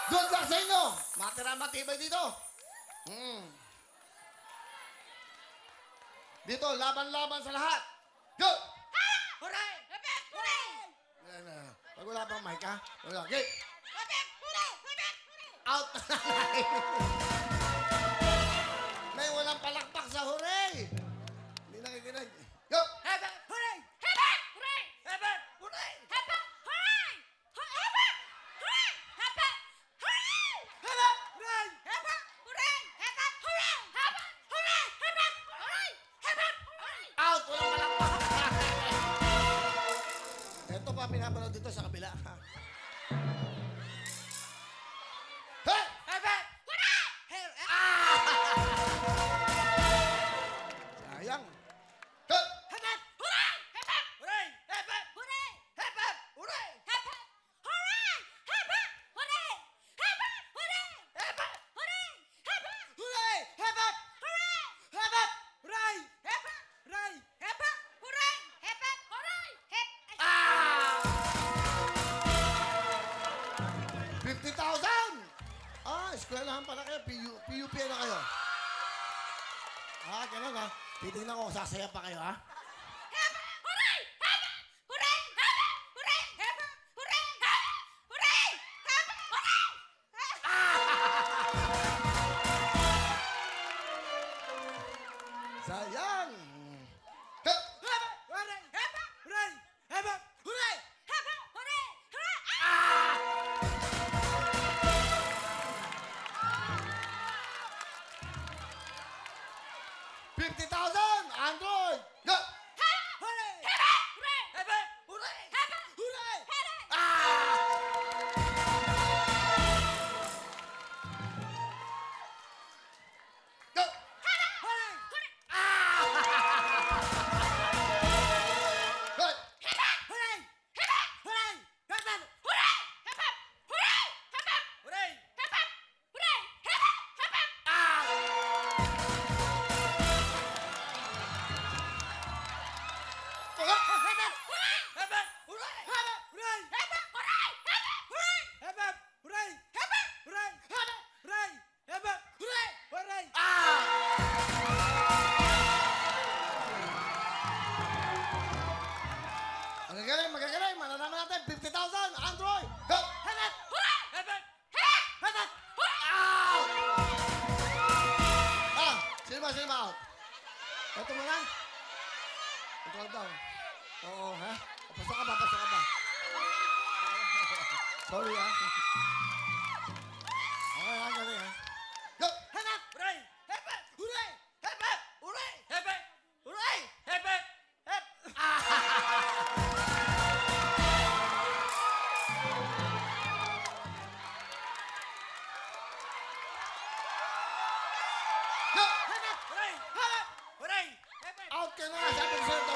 Good luck sa inyo. Matira matibay dito. Dito, laban-laban sa lahat. Go! Hooray! Hooray! Pag wala pang mic, ha? Wala. Okay. Hooray! Out na lang. May walang palakpak sa hooray. Hindi nakikinig. Go! Hooray! Hooray! Hooray! Hooray! Hooray! Out! Walang palakpak. Ito pa pinapanood dito sa kabila. Hey! Sayang. Go! Ah! 50,000! Ah, eskwelahan pala kayo. PUP na kayo. Ah, ganun ha. Titignan ko kung sasaya pa kayo ha. Sayang! Go! Ah! $50,000! Android! Go! Go! Good! Magagaling, magagaling. Malalaman natin, 50,000, Android. Go! Out! Ah, sino ba out? Ito mo na? Ikaw daw. Oo, ha? Pasok ka ba? Sorry, ha? Okay, ha? Galing, ha? Go! Go! Out ka na! Sabi ko sa'yo,